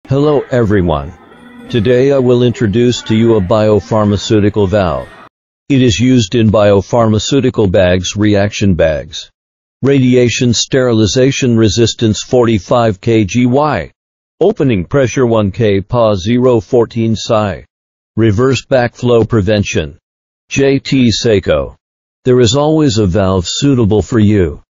Hello everyone. Today I will introduce to you a biopharmaceutical valve. It is used in biopharmaceutical bags, reaction bags. Radiation sterilization resistance 45 kg. Opening pressure 1 K Pa 014 psi. Reverse backflow prevention. Jingteng Seiko. There is always a valve suitable for you.